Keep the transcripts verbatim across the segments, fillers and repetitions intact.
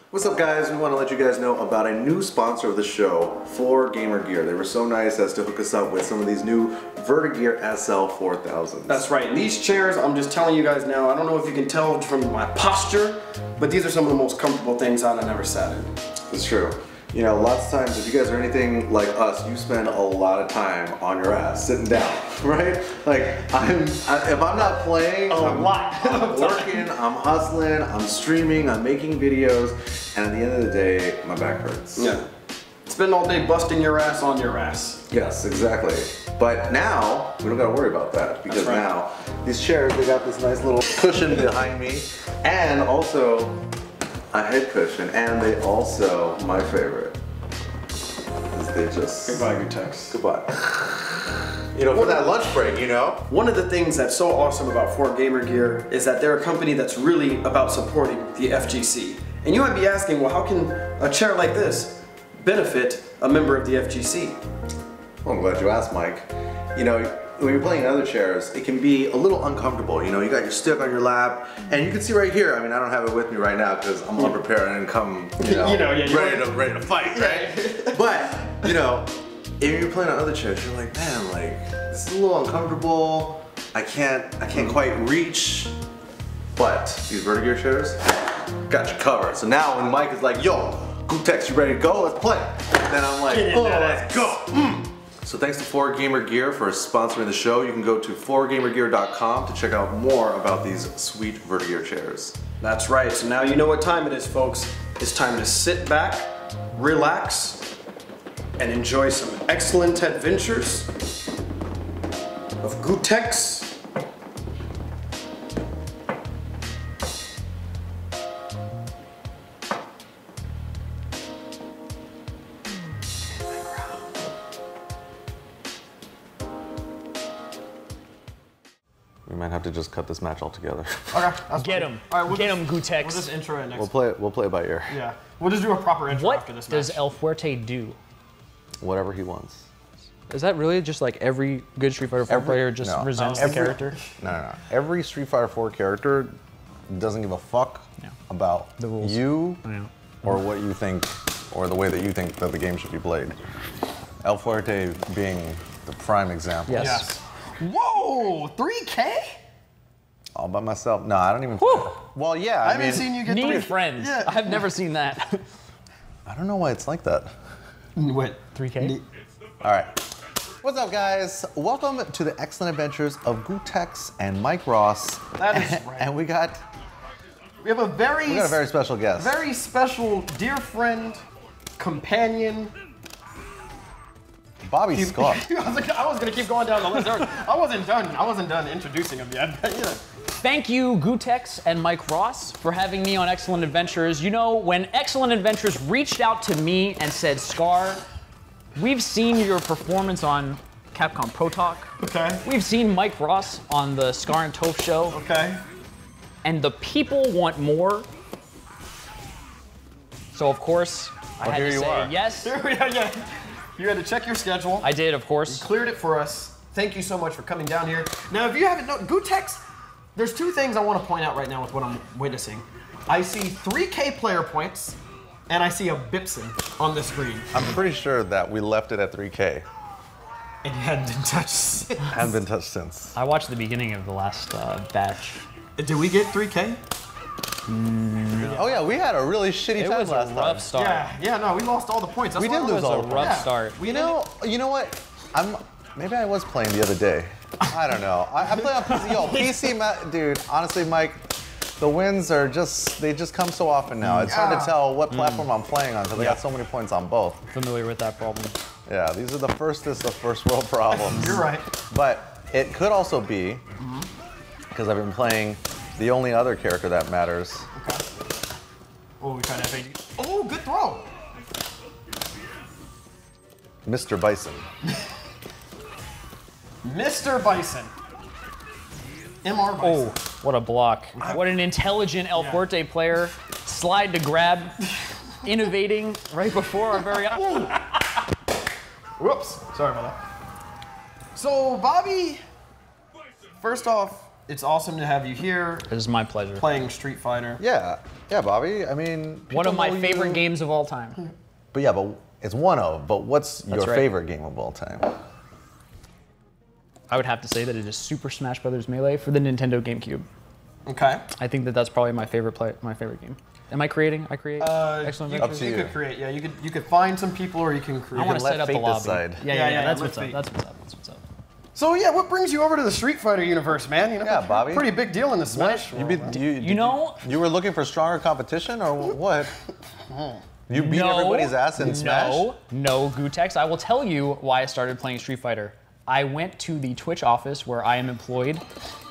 What's up, guys? We want to let you guys know about a new sponsor of the show, four Gamer Gear. They were so nice as to hook us up with some of these new Vertigear S L four thousands. That's right. These chairs, I'm just telling you guys now, I don't know if you can tell from my posture, but these are some of the most comfortable things I've ever sat in. It's true. You know, lots of times, if you guys are anything like us, you spend a lot of time on your ass, sitting down, right? Like, I'm, I, if I'm not playing, a I'm, lot. I'm working, I'm hustling, I'm streaming, I'm making videos, and at the end of the day, my back hurts. Yeah. Spend all day busting your ass on your ass. Yes, exactly. But now, we don't gotta worry about that, because right. now, these chairs, they got this nice little cushion behind me, and also, a head cushion, and they also, my favorite, is they just... Goodbye, Gootecks. Goodbye. You know, for that lunch break, you know? One of the things that's so awesome about four Gamer Gear is that they're a company that's really about supporting the F G C. And you might be asking, well, how can a chair like this benefit a member of the F G C? Well, I'm glad you asked, Mike. You know, when you're playing in other chairs, it can be a little uncomfortable. You know, you got your stick on your lap, and you can see right here, I mean, I don't have it with me right now because I'm unprepared and come, you know, you know yeah, ready, to, ready to fight, right? But, you know, if you're playing on other chairs, you're like, man, like, this is a little uncomfortable. I can't, I can't quite reach. But these Vertigear chairs got you covered. So now when Mike is like, yo, Gootecks, you ready to go? Let's play. Then I'm like, oh, let's go. Mm. So thanks to four Gamer Gear for sponsoring the show. You can go to four gamer gear dot com to check out more about these sweet Vertigear chairs. That's right. So now you know what time it is, folks. It's time to sit back, relax, and enjoy some excellent adventures of Gootecks. We might have to just cut this match altogether. Okay, that's Get fine. him. All right, we'll Get just, him, Gootecks. We'll just intro it next. We'll play it. We'll play it by ear. Yeah, we'll just do a proper intro What after this match. does El Fuerte do? Whatever he wants. Is that really just like every good Street Fighter four Every- player just no. resents Every- the character? No, no, no. Every Street Fighter four character doesn't give a fuck Yeah. about The rules. you Yeah. or what you think, or the way that you think that the game should be played. El Fuerte being the prime example. Yes. Yes. Whoa, three K? All by myself. No, I don't even. Whew. Well, yeah. I, I haven't mean, seen you get Need three. friends. Yeah. I've never seen that. I don't know why it's like that. What? three K? All right. What's up, guys? Welcome to the excellent adventures of Gootecks and Mike Ross. That is right. And we got We have a very, we got a very special guest. very special dear friend, companion. Bobby Scott. I was, like, I was gonna keep going down the list. There was- I wasn't done. I wasn't done introducing him yet. But, yeah. Thank you, Gootecks and Mike Ross, for having me on Excellent Adventures. You know, when Excellent Adventures reached out to me and said, Scar, we've seen your performance on Capcom Pro Talk. Okay. We've seen Mike Ross on the Scar and Toph show. Okay. And the people want more. So, of course, I Well, had here to you say are. yes. Here we are. Yeah. You had to check your schedule. I did, of course. Cleared it for us. Thank you so much for coming down here. Now, if you haven't known, Gootecks, there's two things I want to point out right now with what I'm witnessing. I see three K player points, and I see a Bipson on the screen. I'm pretty sure that we left it at three K. And you hadn't been touched since. Haven't been touched since. I watched the beginning of the last uh, batch. Did we get three K? Oh yeah, we had a really shitty It time was a last rough time. start. Yeah, yeah, no, we lost all the points. That's We why did I lose was- It all was a the rough Yeah. start. You know, you know what? I'm maybe I was playing the other day. I don't know. I, I play on P C. Yo, P C, ma- dude. Honestly, Mike, the wins are just they just come so often now. It's hard Yeah. to tell what platform I'm playing on because I got so many points on both. Familiar with that problem. Yeah, these are the firstest of first world problems. You're right. But it could also be because I've been playing the only other character that matters. Okay. Oh, we tried F A D. Oh, good throw. Mister Bison. Mister Bison. M R Bison. Oh, what a block. What an intelligent El Yeah. Fuerte player. Slide to grab, innovating right before our very eyes. Whoops. Sorry about that. So, Bobby, first off, it's awesome to have you here. It is my pleasure. Playing Street Fighter. Yeah, yeah, Bobby. I mean, One of my know favorite you- games of all time. But yeah, but it's one of. But what's your right. favorite game of all time? I would have to say that it is Super Smash Bros. Melee for the Nintendo GameCube. Okay. I think that that's probably my favorite play, my favorite game. Am I creating? I create. Uh, Excellent you, Up Adventures? to you you. could create. Yeah, you could you could find some people, or you can create. I want can to let set up the fate lobby. decide. Yeah, yeah, Yeah, yeah. yeah, that's let what's up. fate. That's what's up. That's what's up. So yeah, what brings you over to the Street Fighter universe, man? You know, Yeah, Bobby. Pretty big deal in the Smash. You, world, be, man. you, You know, you were looking for stronger competition, or what? You beat no, everybody's ass in Smash? No, no, Gootecks. I will tell you why I started playing Street Fighter. I went to the Twitch office where I am employed,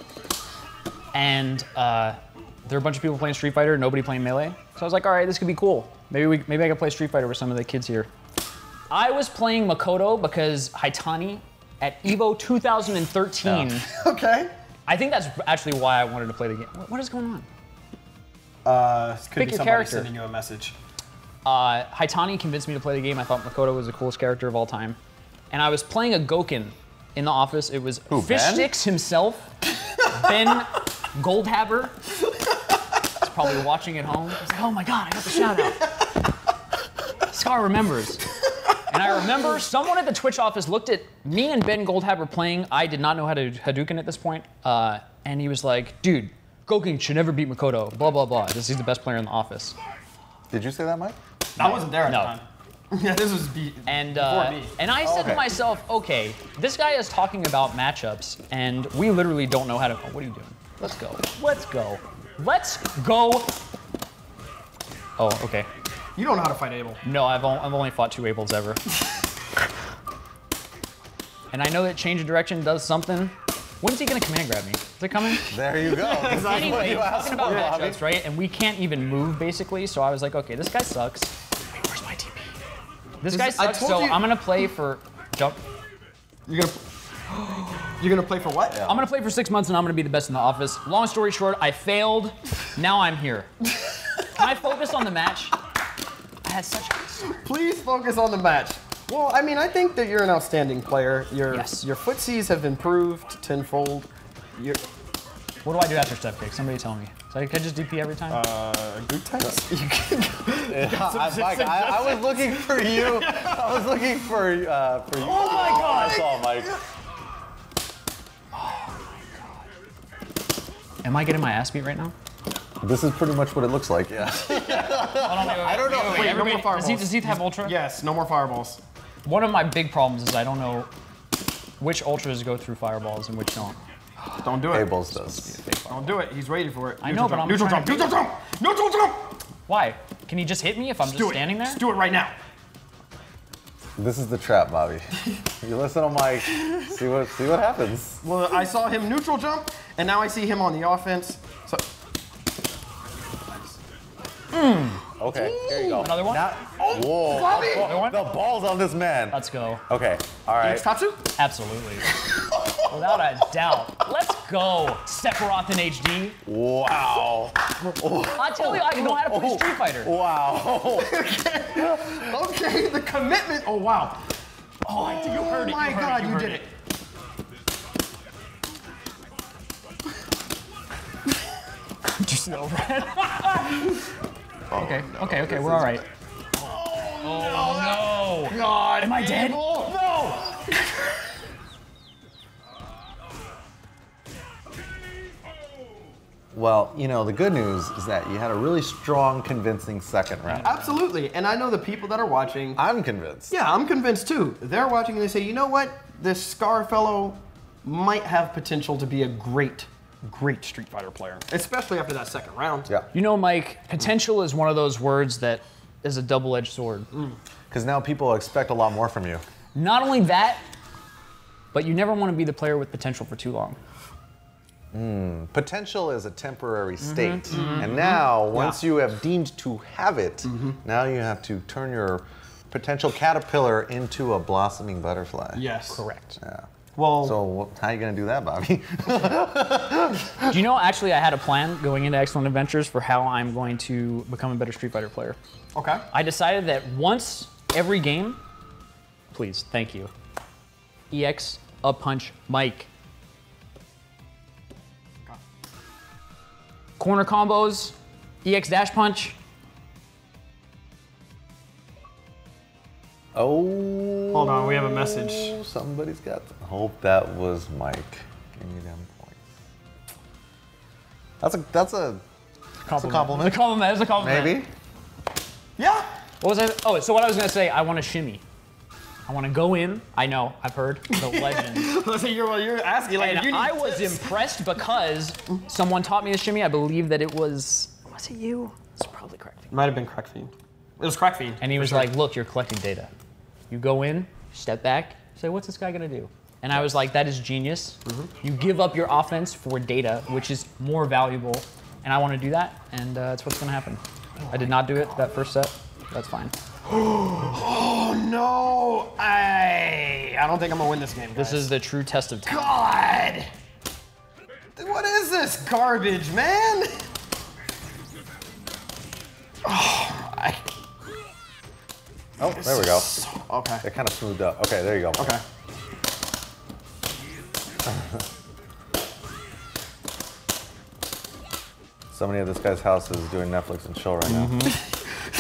and uh, there are a bunch of people playing Street Fighter, nobody playing Melee. So I was like, all right, this could be cool. Maybe we, maybe I could play Street Fighter with some of the kids here. I was playing Makoto because Haitani at EVO two thousand thirteen. Yeah. Okay. I think that's actually why I wanted to play the game. What, what is going on? Uh, could Pick be your somebody character. sending you a message. Uh, Haitani convinced me to play the game. I thought Makoto was the coolest character of all time. And I was playing a Goken in the office. It was Who, Fish Ben? Sticks himself, Ben Goldhaber. He's probably watching at home. He's like, oh my God, I got the shout out. Scar remembers. And I remember someone at the Twitch office looked at me and Ben Goldhaber playing. I did not know how to Hadouken at this point. Uh, and he was like, dude, Goken should never beat Makoto, blah, blah, blah. This is the best player in the office. Did you say that, Mike? I wasn't there at No. the time. Yeah, this was be And before uh, me. and I said Okay. to myself, okay, this guy is talking about matchups, and we literally don't know how to. Oh, what are you doing? Let's go. Let's go. Let's go. Oh, okay. You don't know how to fight Abel. No, I've, on, I've only fought two Abels ever. And I know that change of direction does something. When's he gonna command grab me? Is it coming? There you go. This is what Anyway, you asked talking about for, Bobby. matchups, right? And we can't even move basically. So I was like, okay, this guy sucks. Wait, where's my T P? This guy I sucks. told So you- I'm gonna play for jump. You're gonna. You're gonna play for what? I'm gonna play for six months and I'm gonna be the best in the office. Long story short, I failed. Now I'm here. Can I focus on the match? I had such a good start. Please focus on the match. Well, I mean, I think that you're an outstanding player. Your Yes. your footsies have improved tenfold. Your What do I do after step kick? Somebody tell me. So I can just D P every time? uh, Gootecks. You can. I, Mike, I, I was looking for you. I was looking for uh, for you. Oh my God. That's all, Mike. Am I getting my ass beat right now? This is pretty much what it looks like. Yeah. I don't know. Wait, no more Does he, fireballs. does he have ultra? Yes, no more fireballs. One of my big problems is I don't know which ultras go through fireballs and which don't. Don't do it. Abel's does. Don't do it. He's ready for it. I know, Neutral but jump. I'm neutral trying jump. to- Neutral jump. Neutral jump. Why? Can he just hit me if I'm just Do it. standing there? Just do it right now. This is the trap, Bobby. You listen to Mike. See what see what happens. Well, I saw him neutral jump, and now I see him on the offense. So Okay. Here you go. Another one? Now, whoa. Bobby! Another one? The balls on this man. Let's go. Okay. All right. Tatsu? Absolutely. Without a doubt. Let's go, Sephiroth in H D. Wow. I tell you, I know how to play Street Fighter. Wow. Okay, the commitment. Oh wow. Oh, I think you heard it. Oh my you heard God, it, you heard did it. it. Just no red. Okay, okay, okay, we're all right. Oh no! God, Am I dead? No. Well, you know, the good news is that you had a really strong, convincing second round. Absolutely, and I know the people that are watching. I'm convinced. Yeah, I'm convinced too. They're watching and they say, you know what? This Scar fellow might have potential to be a great, great Street Fighter player, especially after that second round. Yeah. You know, Mike, potential is one of those words that is a double-edged sword. Because now people expect a lot more from you. Not only that, but you never want to be the player with potential for too long. Potential is a temporary state. And now, once you have deemed to have it, now you have to turn your potential caterpillar into a blossoming butterfly. Yes. Correct. Yeah. Well, So wh- how are you going to do that, Bobby? Do you know, actually, I had a plan going into Excellent Adventures for how I'm going to become a better Street Fighter player. okay. I decided that once every game, please, thank you, E X, up punch, Mike. Corner combos, E X dash punch. Oh. Hold on, we have a message. Somebody's got. I hope that was Mike. Give me them points. That's a that's a that's a compliment. It's a compliment. It's a compliment. Maybe. Yeah. What was I? Oh, so what I was gonna say, I want to shimmy. I want to go in. I know, I've heard the legend. Listen, you're, well, you're asking like And you need I was tips. impressed because someone taught me the shimmy. I believe that it was, was it you? It's probably correct. Might have been Crack Fiend. It was Crack Fiend. And he for was sure. like, look, you're collecting data. You go in, step back, say, what's this guy gonna do? And I was like, that is genius. Mm-hmm. You give up your offense for data, which is more valuable. And I want to do that, and uh, that's what's gonna happen. I did not do it that first set. That's fine. Oh no! I I don't think I'm gonna win this game, guys. This is the true test of time. God! What is this garbage, man? Oh, I, Oh, there we go. okay. It kind of smoothed up. Okay, there you go. Okay. Somebody at this guy's house is doing Netflix and chill right now. Mm-hmm.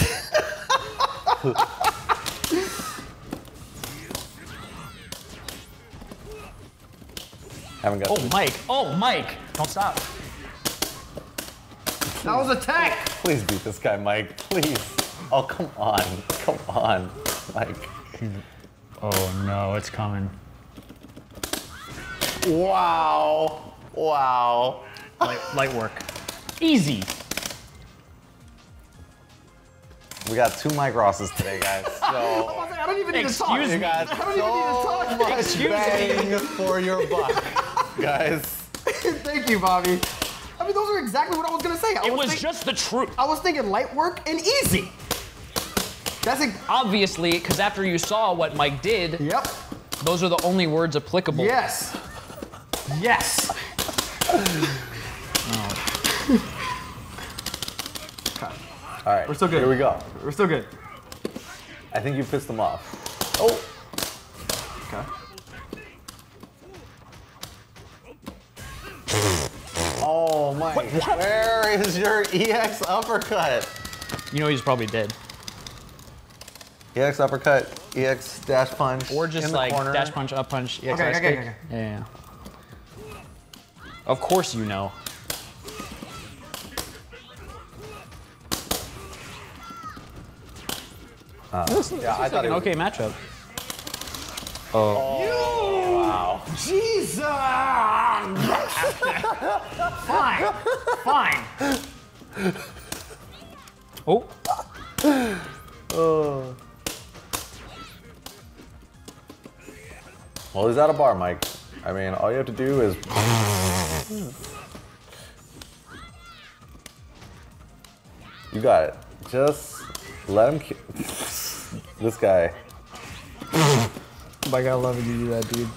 Haven't got. Oh, Mike. Oh, Mike. Don't stop. That was a tech. Please beat this guy, Mike. Please. Oh, come on. Come on, Mike. Oh, no, it's coming. Wow. Wow. Light, light work. Easy. We got two Mike Rosses today, guys. So I don't even need to talk. Excuse you me. got I don't even need to talk. so much Excuse bang for your buck, guys. Thank you, Bobby. I mean, those are exactly what I was gonna say. I It was think- just the truth. I was thinking light work and easy. That's a. Obviously, because after you saw what Mike did, Yep. those are the only words applicable. Yes. Yes. All right. We're still good. Here we go. We're still good. I think you pissed them off. Oh. Okay. Oh my. Where is your E X uppercut? You know he's probably dead. E X uppercut, E X dash punch. Or just in the like corner. dash punch, up punch, E X Okay, dash okay, kick. okay, okay. Yeah, yeah. Of course you know. Uh, This, yeah, this I is thought like it an was- okay matchup. Wow. Jesus. Fine. Fine. Oh. Oh. Well, he's at a bar, Mike. I mean, all you have to do is. You got it. Just let him. Ki- this guy. My God, I love it you do that, dude.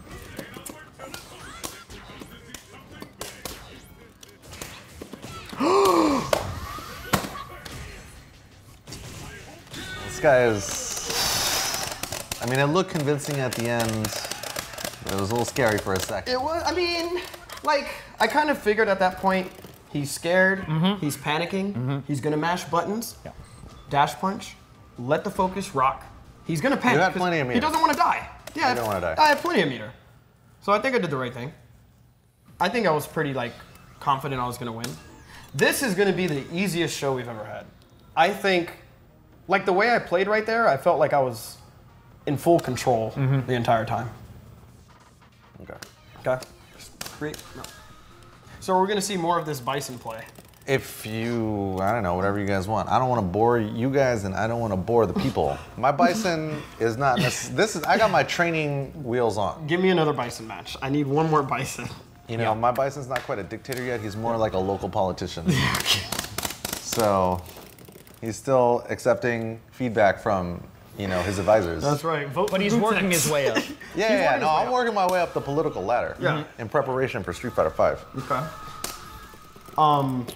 This guy is. I mean, it looked convincing at the end. But it was a little scary for a second. It was. I mean, like I kind of figured at that point. He's scared. Mm-hmm. He's panicking. Mm-hmm. He's gonna mash buttons. Yeah. Dash punch. Let the focus rock. He's gonna panic. You had 'cause plenty of He meter. doesn't want to die. Yeah. You don't wanna die. I have plenty of meter. So I think I did the right thing. I think I was pretty like confident I was gonna win. This is gonna be the easiest show we've ever had. I think, like the way I played right there, I felt like I was in full control Mm-hmm. the entire time. Okay. Okay. Just create. No. So we're gonna see more of this bison play. If you, I don't know, whatever you guys want. I don't want to bore you guys, and I don't want to bore the people. My bison is not. Necess- this is. I got my training wheels on. Give me another bison match. I need one more bison. You know, my bison's not quite a dictator yet. He's more like a local politician. So, he's still accepting feedback from, you know, his advisors. That's right. Vote But he's working his way up. Yeah, yeah, yeah. working No, his way I'm up. working my way up the political ladder. Yeah. In preparation for Street Fighter five. Okay. Um.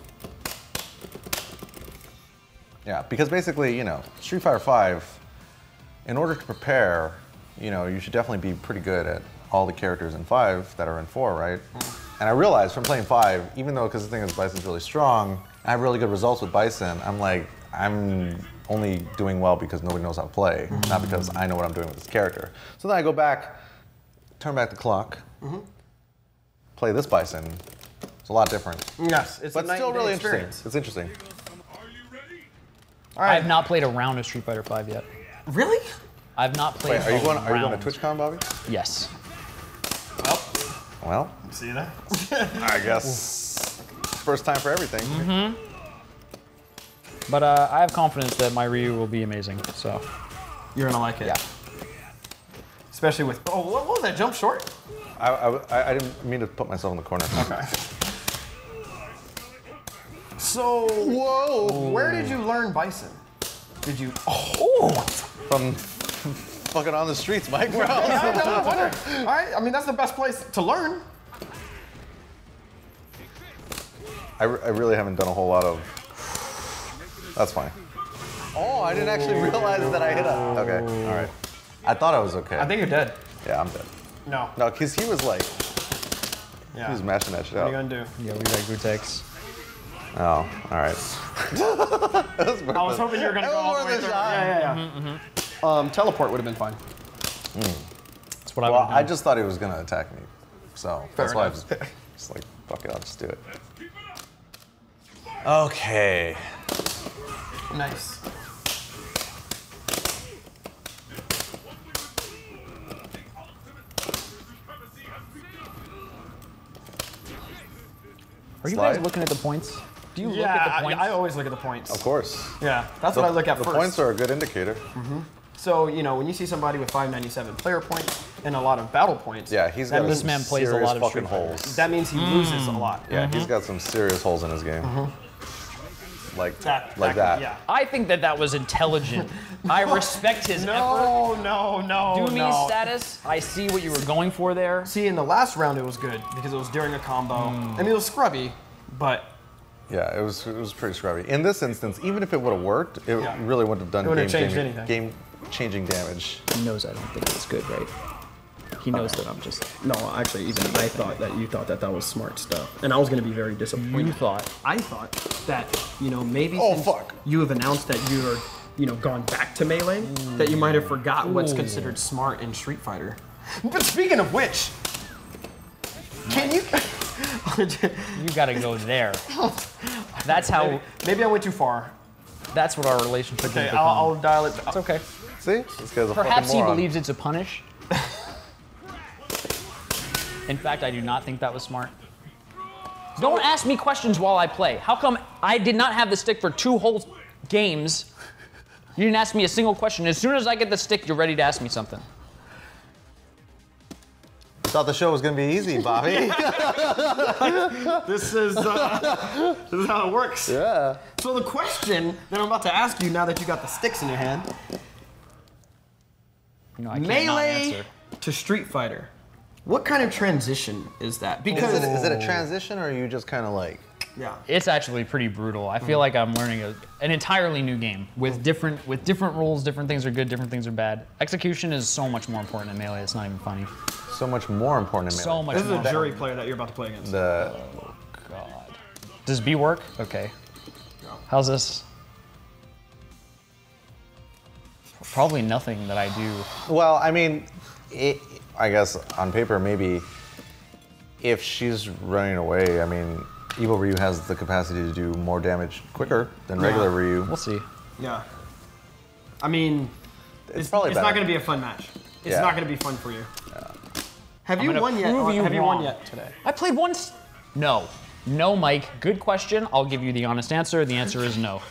Yeah, because basically, you know, Street Fighter five, in order to prepare, you know, you should definitely be pretty good at all the characters in five that are in four, right? And I realized from playing five, even though because the thing is Bison's really strong, I have really good results with Bison. I'm like, I'm only doing well because nobody knows how to play, mm-hmm. not because I know what I'm doing with this character. So then I go back, turn back the clock, mm-hmm. play this Bison. It's a lot different. Yes, it's but a still really experience. interesting. It's interesting. All right. I have not played a round of Street Fighter five yet. Really? I've not played. Wait, are you going? Are you going to round. TwitchCon, Bobby? Yes. Well. Well. See that? I guess first time for everything. Mm-hmm. But uh, I have confidence that my Ryu will be amazing. So you're gonna like it. Yeah. Especially with oh, what was that jump short? I, I, I didn't mean to put myself in the corner. Okay. So whoa, where did you learn Bison? Did you? Oh, from fucking on the streets, Mike. Bro. Yeah, no, wonder. All right, I mean that's the best place to learn. I, I really haven't done a whole lot of. That's fine. Oh, I didn't actually realize that I hit a. Okay, all right. I thought I was okay. I think you're dead. Yeah, I'm dead. No. No, because he was like, yeah. he was mashing that shit out. out. What are you gonna do? Yeah, we got Gootecks. Oh, all right. I was hoping you were gonna go all the way through. Yeah, yeah, yeah. Mm-hmm, mm-hmm. Um, teleport would have been fine. Mm. That's what I Well, would I just thought he was gonna attack me, so Fair that's enough. why I just, just like, fuck it, I'll just do it. Okay. Nice. Are you Slide? guys looking at the points? Do you yeah, look at the points? I, I always look at the points. Of course. Yeah, that's the, what I look at the first. The points are a good indicator. Mm-hmm. So, you know, when you see somebody with five ninety-seven player points and a lot of battle points, yeah, he's got this man plays a lot of fucking holes. That means he mm. loses a lot. Yeah, mm-hmm. he's got some serious holes in his game. Mm-hmm. Like that, like that. that. Yeah. I think that that was intelligent. I respect his no, effort. No, no, no, Do me no. status. I see what you were going for there. See, in the last round it was good because it was during a combo. Mm. I mean, it was scrubby, but. Yeah, it was it was pretty scrubby. In this instance, even if it would have worked, it yeah. really wouldn't have done it wouldn't game, have changed game, anything. game changing damage. He knows I don't think it's good, right? He knows that I'm just. No, actually, even I thought that you thought that that was smart stuff, and I was going to be very disappointed. You thought? I thought that you know maybe oh, since fuck. you have announced that you're you know gone back to melee, mm. that you might have forgot Ooh. what's considered smart in Street Fighter. But speaking of which, can you? You got to go there. That's how. Maybe, maybe I went too far. That's what our relationship okay, is. I'll, I'll dial it. It's okay. See, this guy's a Perhaps fucking he moron. believes it's a punish. In fact, I do not think that was smart. Don't ask me questions while I play. How come I did not have the stick for two whole games? You didn't ask me a single question. As soon as I get the stick, you're ready to ask me something. Thought the show was gonna be easy, Bobby. This is uh, this is how it works. Yeah. So the question that I'm about to ask you now that you got the sticks in your hand, You know, I can't not melee answer. to Street Fighter, what kind of transition is that? Because Is it, is it a transition, or are you just kind of like? yeah, It's actually pretty brutal. I feel like I'm learning a, an entirely new game with different with different rules. Different things are good, different things are bad. Execution is so much more important in melee. It's not even funny. So much more important in melee. So much this is more. a jury player that you're about to play against. The Oh God. Does B work? Okay. How's this? Probably nothing that I do. well, I mean, it, I guess on paper maybe. If she's running away, I mean, Evil Ryu has the capacity to do more damage quicker than regular Yeah. Ryu. We'll see. Yeah. I mean, It's, it's, probably it's better. not going to be a fun match. It's Yeah. not going to be fun for you. Yeah. Have I'm you gonna won yet? prove Or you have you won wrong. yet today? I played once. No. No, Mike. Good question. I'll give you the honest answer. The answer is no.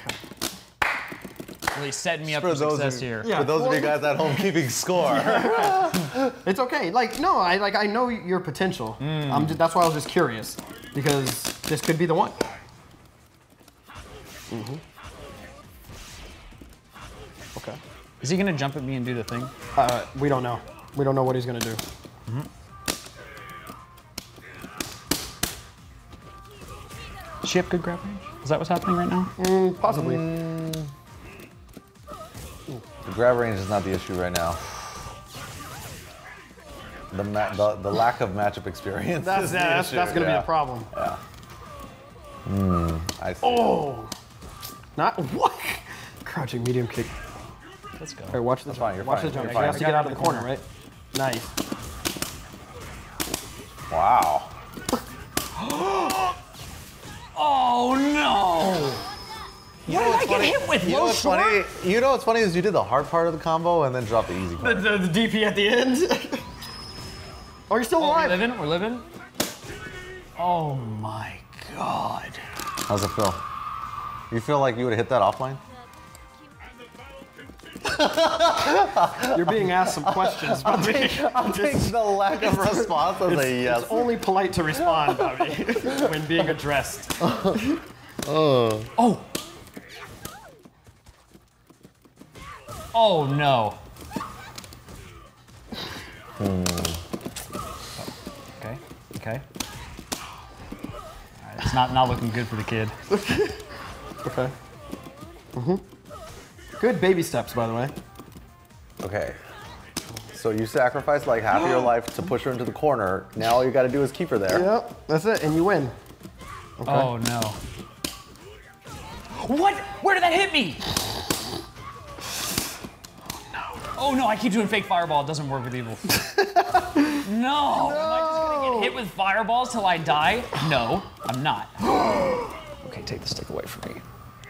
Really setting me up for, For those success of, here. Yeah. For those of you guys at home keeping score. It's okay. Like no, I like I know your potential. Mm. I'm just, that's why I was just curious because this could be the one. Mm-hmm. Okay. Is he gonna jump at me and do the thing? Uh, we don't know. We don't know what he's gonna do. Mm-hmm. Does she have good grab range? Is that what's happening right now? Mm, possibly. Mm. The grab range is not the issue right now. The, ma the the lack of matchup experience. That's yeah, that's, that's gonna yeah. be a problem. Yeah. Hmm. I see. Oh. Not what? Crouching medium kick. Let's go. All right, watch the That's jump. fine, you're watch fine, the jump. you're You fine. have to get out of the corner, right? Nice. Wow. Oh no! You What did I get hit with? You know Low what's short? funny? You know what's funny is you did the hard part of the combo and then dropped the easy The, part. the, the D P at the end. Oh, you're still Oh, we're alive. living? We're living? Oh my god. How's it feel? You feel like you would have hit that offline? You're being asked some questions. I'll take, I'll take the lack of response as a yes. It's only polite to respond, Bobby, when being addressed. Oh. Oh! Oh no. Hmm. Okay, okay. All right, it's not, not looking good for the kid. Okay. Mm-hmm. Good baby steps, by the way. Okay. So you sacrificed like half of your life to push her into the corner. Now all you got to do is keep her there. Yep, that's it, and you win. Okay. Oh no. What? Where did that hit me? Oh no, I keep doing fake fireball. It doesn't work with evil. no. no! Am I just gonna get hit with fireballs till I die? No, I'm not. Okay, take the stick away from me.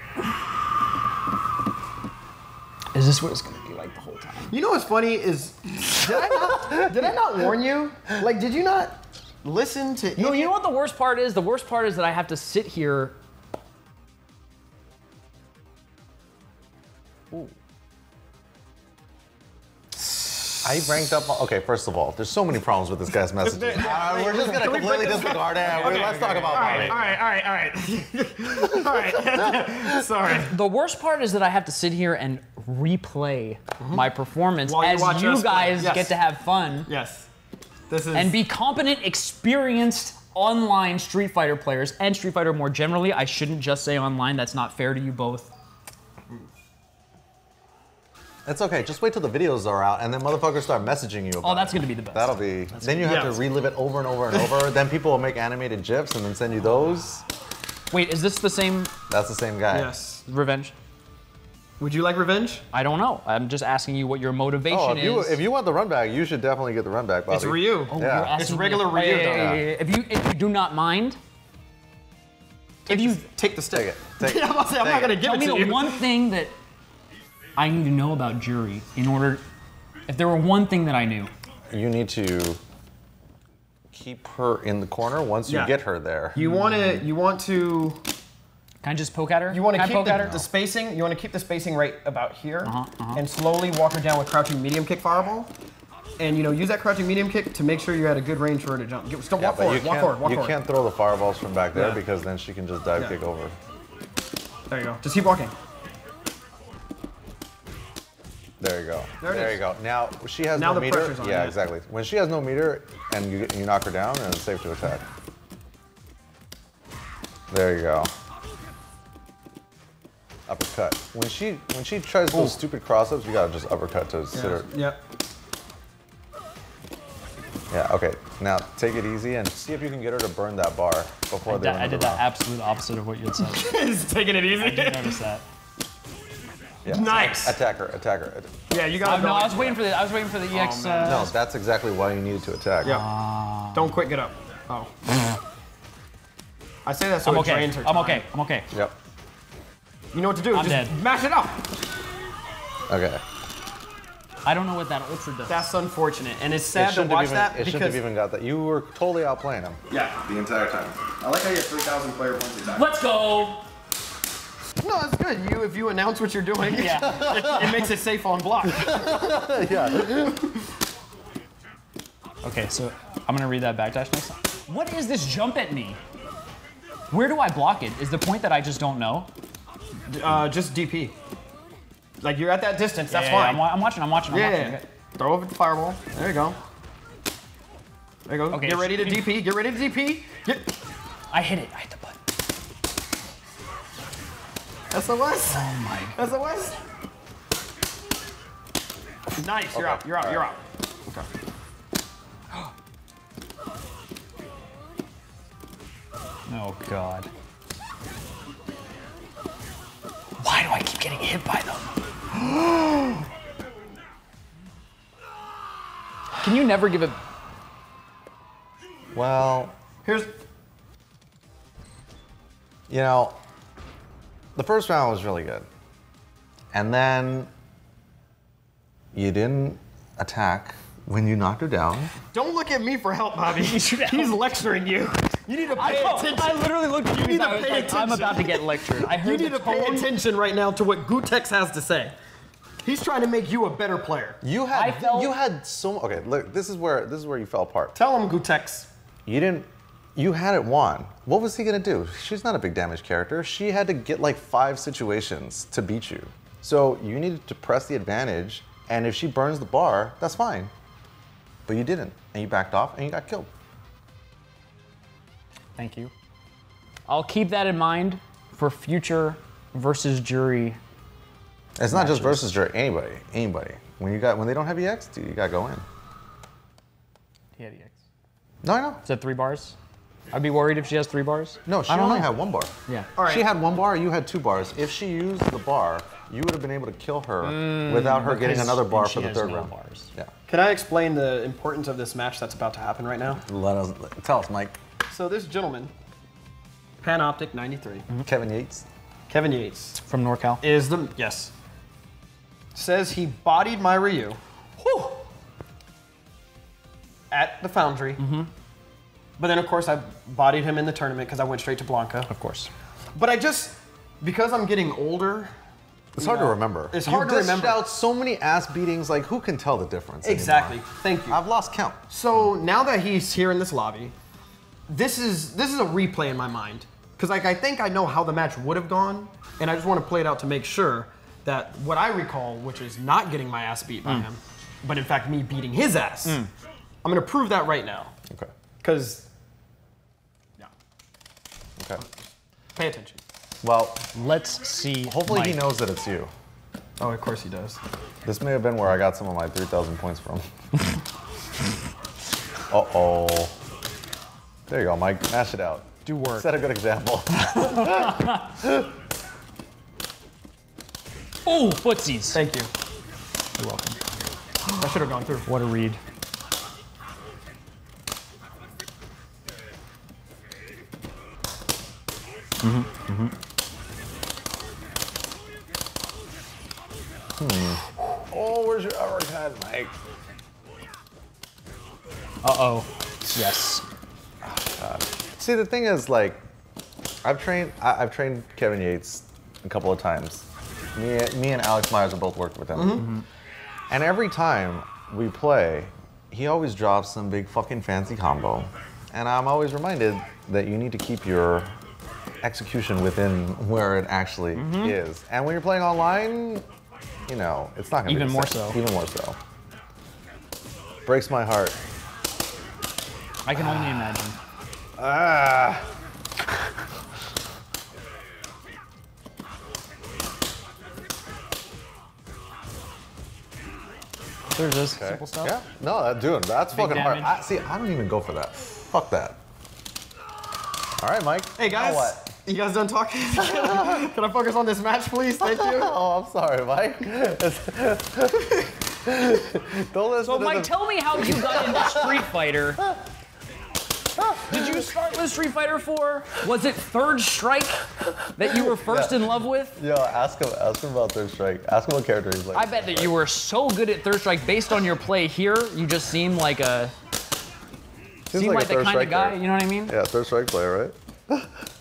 Is this what it's gonna be like the whole time? You know what's funny is, did I not, did I not warn you? Like, did you not listen to? No, you know what the worst part is? The worst part is that I have to sit here. Ooh. I ranked up. Okay, first of all, there's so many problems with this guy's messages. Uh, we're just gonna completely disregard it. Okay, Let's okay, talk about all right, Bobby. all right, all right, all right, all right. Sorry. The worst part is that I have to sit here and replay my performance While you as watch you us play. guys Yes. get to have fun Yes. This is. and be competent, experienced online Street Fighter players and Street Fighter more generally. I shouldn't just say online. That's not fair to you both. It's okay. Just wait till the videos are out, and then motherfuckers start messaging you about Oh, that's it. gonna be the best. That'll be. Then you have Yeah. to relive it over and over and over. Then people will make animated GIFs and then send you those. Wait, is this the same That's the same guy. Yes. revenge? Would you like revenge? I don't know. I'm just asking you what your motivation Oh, if you is. if you want the run back, you should definitely get the run back, Bobby. It's Ryu. Oh, Yeah. you're asking It's me- regular Ryu, Hey, hey, though. hey, hey, hey. If you if you do not mind, if you Take the stick. Take it. Take it. Yeah, I'm, about to say, I'm Take not gonna it. give tell it me to the you. one thing that I need to know about Jury in order, if there were one thing that I knew. You need to keep her in the corner once you Yeah. get her there. You want to. You want to. Can I just poke at her? You want to Can I keep poke at the, her? the spacing. You want to keep the spacing right about here, Uh-huh, uh-huh. and slowly walk her down with crouching medium kick fireball. And you know, use that crouching medium kick to make sure you had a good range for her to jump. Get, still Yeah, walk but forward. you Walk can't, forward. Walk you forward. can't throw the fireballs from back there Yeah. because then she can just dive Yeah. kick over. There you go. Just keep walking. There you go. There it there is. you go. Now she has Now no the meter. pressure's on, yeah, yeah. exactly. When she has no meter and you you knock her down, then it's safe to attack. There you go. Uppercut. When she when she tries those stupid cross-ups, you gotta just uppercut to sit her. Yep. Yeah. Okay. Now take it easy and see if you can get her to burn that bar before I, they. did- run I the did the round. absolute opposite of what you had said. Just taking it easy. I did notice that. Yeah. Nice. Attack her. Attack her. Yeah, you got Uh, to no, I was waiting for the. I was waiting for the E X. man. uh, No, that's exactly why you needed to attack. Yeah. Don't quit. Get up. Oh. I say that so I'm it okay. drains her I'm time. okay. I'm okay. Yep. You know what to do. I'm Just dead. mash it up. Okay. I don't know what that ultra does. That's unfortunate, and it's It sad to shouldn't watch have even, that it shouldn't because have even got that. You were totally outplaying him. yeah, the entire time. I like how you have three thousand player points attack. Let's go. No, that's good. You, if you announce what you're doing, Yeah. it, it makes it safe on block. Yeah. Okay, so I'm gonna read that backdash next time. What is this jump at me? Where do I block it? Is the point that I just don't know? Uh, just D P. Like you're at that distance, that's Yeah, yeah, yeah, fine. I'm, wa- I'm watching. I'm watching. I'm Yeah, watching. yeah. Okay. Throw over the fireball. There you go. There you go. Okay, Get ready to sh- D P. Get ready to D P. Get I hit it. I hit the button. S O S. Oh my god. S O S. Nice. You're Okay, out. You're out. all You're right. out. Okay. Oh, God. Why do I keep getting hit by them? Can you never give it... Well, Here's... you know, the first round was really good. And then you didn't attack when you knocked her down. Don't look at me for help, Bobby. He's lecturing you. You need to pay I, attention. I literally looked at you. You need to I was pay like, I'm attention. about to get lectured. I heard You need the to pay tone. attention right now to what Gootecks has to say. He's trying to make you a better player. You had I felt- you had so okay. Look, this is where this is where you fell apart. Tell him, Gootecks. You didn't. You had it won. What was he gonna do? She's not a big damage character. She had to get like five situations to beat you. So you needed to press the advantage, and if she burns the bar, that's fine. But you didn't, and you backed off, and you got killed. Thank you. I'll keep that in mind for future versus jury. It's not just Matches. versus jury. Anybody, anybody. When you got when they don't have E X, dude, you gotta go in. He had E X. No, I know. Is that three bars? I'd be worried if she has three bars. No, she I don't only know. had one bar. Yeah. All right. She had one bar, you had two bars. If she used the bar, you would have been able to kill her without her getting because- another bar and for she the has third no round. bars. Yeah. Can I explain the importance of this match that's about to happen right now? Let us tell us, Mike. So this gentleman, Panoptic ninety-three, Kevin Yates. Kevin Yates, From NorCal. is the, yes, says he bodied my Ryu whew, at the Foundry. Mm-hmm. But then, of course, I bodied him in the tournament because I went straight to Blanca. Of course. But I just, because I'm getting older, It's hard know, to remember. it's hard to you dished remember. out so many ass beatings. Like, who can tell the difference? Exactly. anymore? Thank you. I've lost count. So now that he's here in this lobby, this is this is a replay in my mind. Because like I think I know how the match would have gone, and I just want to play it out to make sure that what I recall, which is not getting my ass beat by Mm. him, but in fact me beating his ass, I'm gonna prove that right now. Okay. Because, yeah, Okay. pay attention. Well, Let's see. hopefully he Mike. knows that it's you. Oh, of course he does. This may have been where I got some of my three thousand points from. Uh-oh. There you go, Mike. Mash it out. Do work. Set a good example. Oh, footsies. Thank you. You're welcome. I should have gone through. What a read. Oh, where's your overhead, Mike? Uh-oh. Yes. See, the thing is, like, I've trained, I, I've trained Kevin Yates a couple of times. Me, me and Alex Myers have both worked with him. And every time we play, he always drops some big fucking fancy combo. And I'm always reminded that you need to keep your execution within where it actually is. And when you're playing online, you know, it's not gonna Even be the more same. so. Even more so. Breaks my heart. I can only imagine. Ah. There's this Okay. simple stuff. Yeah. No, that, dude, that's Big fucking hard. damage. I, see, I don't even go for that. Fuck that. All right, Mike. Hey guys, Now what? you guys done talking? Can I focus on this match, please? Thank you. Oh, I'm sorry, Mike. Don't listen So, to Mike, the... tell me how you got into Street Fighter. Did you start with Street Fighter four? Was it Third Strike that you were first Yeah. in love with? Yo, ask him. Ask him about Third Strike. Ask him what character he's like. I bet that you were so good at Third Strike based on your play here, you just seem like a Seems seem like like, a the Third kind of Strike guy, player. you know what I mean? Yeah, Third Strike player, right?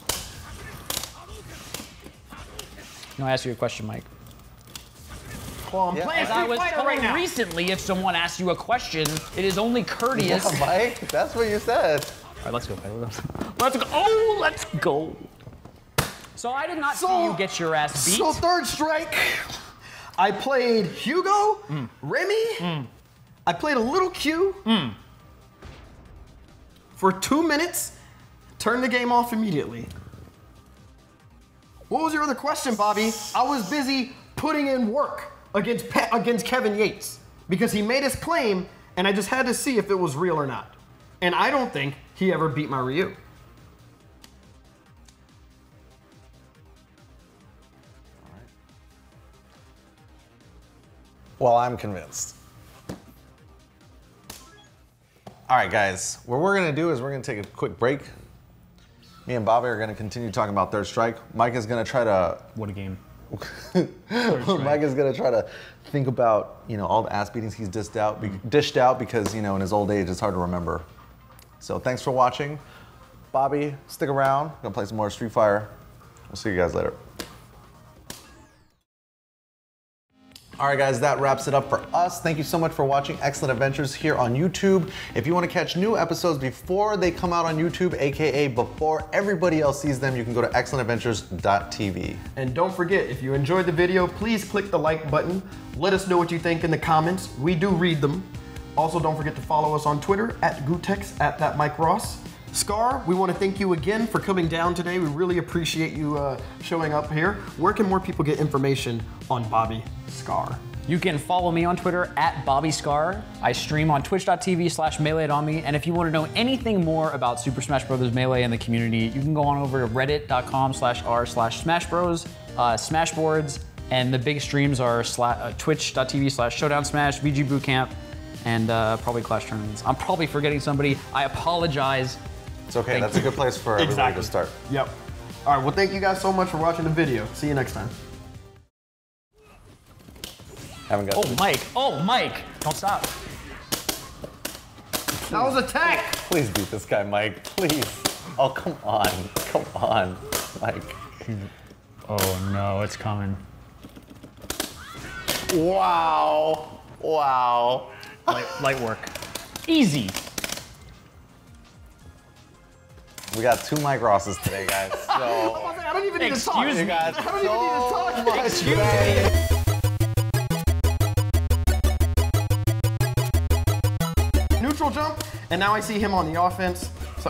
No, I ask you a question, Mike. Well, I'm Yeah. playing As I Street was Fighter told right now. recently, if someone asks you a question, it is only courteous. Yeah, Mike, that's what you said. All right, let's go. Let's go. Oh, let's go. So I did not see So- you get your ass beat. So Third Strike, I played Hugo, Mm. Remy, I played a little Q Mm. for two minutes, turned the game off immediately. What was your other question, Bobby? I was busy putting in work against Pe- against Kevin Yates because he made his claim, and I just had to see if it was real or not. And I don't think he ever beat my Ryu. Well, I'm convinced. All right, guys, what we're gonna do is we're gonna take a quick break. Me and Bobby are gonna continue talking about Third Strike. Mike is gonna try to... What a game. Mike is gonna try to think about, you know, all the ass beatings he's dished out, be, dished out because, you know, in his old age, it's hard to remember. So thanks for watching. Bobby, stick around. Gonna play some more Street Fighter. We'll see you guys later. All right, guys, that wraps it up for us. Thank you so much for watching Excellent Adventures here on YouTube. If you want to catch new episodes before they come out on YouTube, aka before everybody else sees them, you can go to excellent adventures dot T V. And don't forget, if you enjoyed the video, please click the like button. Let us know what you think in the comments. We do read them. Also, don't forget to follow us on Twitter at Gootecks, at that Mike Ross. Scar, we want to thank you again for coming down today. We really appreciate you uh, showing up here. Where can more people get information on Bobby Scar? You can follow me on Twitter at Bobby Scar. I stream on twitch dot T V slash melee it on me. And if you want to know anything more about Super Smash Bros. Melee and the community, you can go on over to reddit dot com slash r slash Smash Bros, uh, Smashboards, and the big streams are uh, twitch dot T V slash Showdown Smash, V G Bootcamp, and uh, probably Clash Tournaments. I'm probably forgetting somebody. I apologize. It's okay, Thank that's you. a good place for everybody Exactly. to start. Yep. All right, well, thank you guys so much for watching the video. See you next time. Haven't got Oh, Mike. Oh, Mike. Don't stop. That was a tech. Please beat this guy, Mike, please. Oh, come on, come on, Mike. Oh, no, it's coming. Wow, wow. Light, light work. Easy. We got two Mike Rosses today, guys. So I don't even need to talk. Excuse me. you guys I don't so even need to talk. much Excuse better. Neutral jump, and now I see him on the offense. So,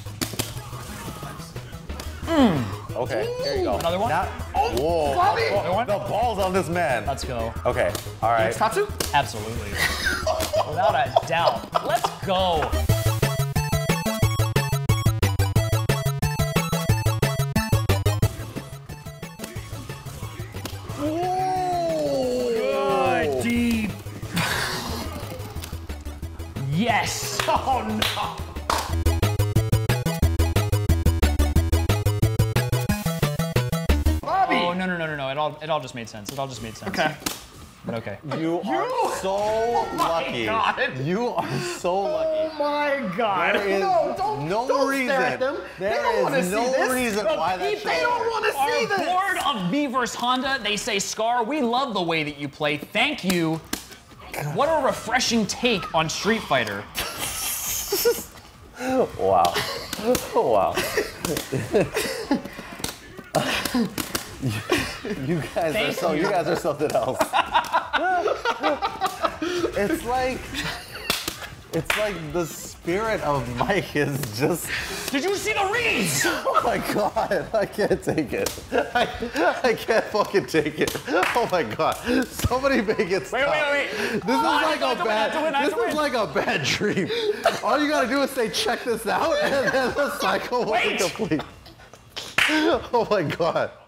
Okay, here you go. Another one? Now, whoa. Bobby! Another one? The balls on this man. Let's go. Okay, all right. Tatsu? Absolutely. Without a doubt. Let's go. Good. Deep. Yes. Oh, no. Bobby! Oh, no, no, no, no, no. It all, it all just made sense. It all just made sense. Okay. But okay. You are so lucky. God. You are so lucky. Oh my God! There is no, don't, no don't reason. stare at them. There they don't want to is see no this. reason why that They should don't work. want to Our see this. board of me versus Honda, they say, Scar, we love the way that you play. Thank you. What a refreshing take on Street Fighter. Wow. Wow. you guys Thank are so you. you guys are something else. It's like it's like the spirit of Mike is just Did you see the reads? oh my god, I can't take it. I, I can't fucking take it. Oh my god. Somebody make it stop. Wait, wait, wait. This is Oh, I like have a to win, I have to win, I bad have this to is win. like a bad dream. All you gotta do is say check this out and then the cycle will be Wait. complete. Oh my god.